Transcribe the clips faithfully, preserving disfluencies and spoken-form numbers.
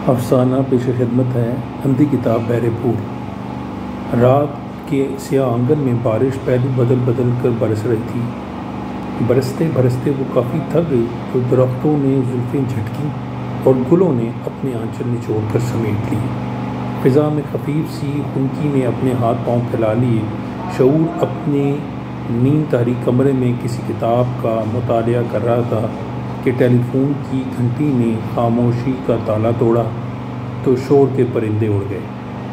افسانہ پیش خدمت ہے اندھی کتاب بہر پور۔ رات کے سیاہ آنگن میں بارش پہلو بدل بدل کر برس رہی تھی۔ برستے برستے وہ کافی تھک گئی تو درختوں نے زلفیں جھٹکیں اور گلوں نے اپنے آنچل نچوڑ کر سمیٹ لی۔ فضا میں خفیف سی خنکی نے اپنے ہاتھ پاؤں پھیلا لیے۔ شعور اپنے نیند تاریک کمرے میں کسی کتاب کا مطالعہ کر رہا تھا کہ ٹیلی فون کی گھنٹی نے خاموشی کا تالا توڑا تو شور کے پرندے اڑ گئے۔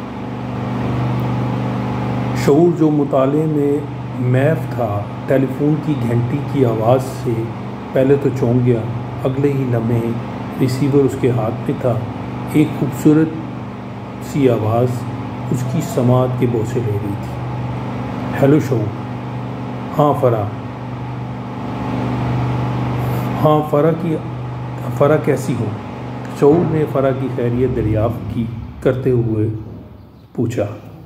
شعور جو مطالعے میں محو تھا ٹیلی فون کی گھنٹی کی آواز سے پہلے تو چونک گیا، اگلے ہی لمحے ریسیور اس کے ہاتھ میں تھا۔ ایک خوبصورت سی آواز اس کی سماعت کے بوسے لے رہی تھی۔ ہیلو شعور۔ ہاں فرا ہاں فرا کی فرا کیسی ہو؟ شعور نے فرا کی خیریت دریافت کی کرتے ہوئے پوچھا۔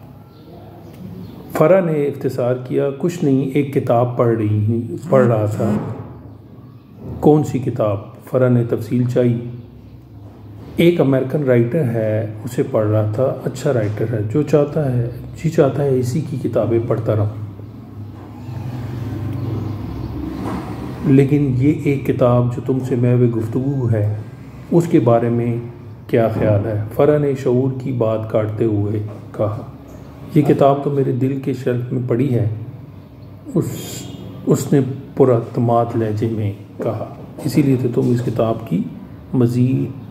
فرا نے اختصار کیا، کچھ نہیں، ایک کتاب پڑھ رہی پڑھ رہا تھا۔ کون سی کتاب؟ فرا نے تفصیل چاہی۔ ایک امریکن رائٹر ہے، اسے پڑھ رہا تھا۔ اچھا رائٹر ہے، جو چاہتا ہے جی چاہتا ہے اسی کی کتابیں پڑھتا رہوں۔ لیکن یہ ایک کتاب جو تم سے محو گفتگو ہے، اس کے بارے میں کیا خیال ہے؟ فرا نے شعور کی بات کاٹتے ہوئے کہا، یہ کتاب تو میرے دل کے شیلف میں پڑی ہے۔ اس اس نے پراعتماد لہجے میں کہا، اسی لیے تو تم اس کتاب کی مزید